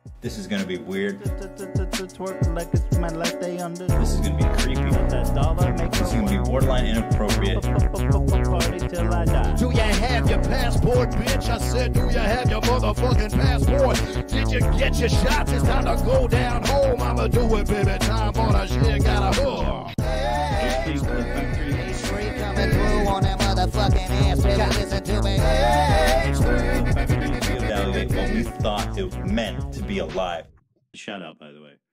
This is gonna be weird. Twerk like it's my last day on this. This is gonna be creepy. That dollar makes This is gonna be borderline inappropriate. Party till I die. Do you have your passport, bitch? I said, do you have your motherfucking passport? Did you get your shots? It's time to go down home. I'ma do it, baby. Time for the shit. Got a hook. Coming through on that motherfucking ass. Baby, listen to me. Evaluate what we thought it meant to be alive. Shout out, by the way.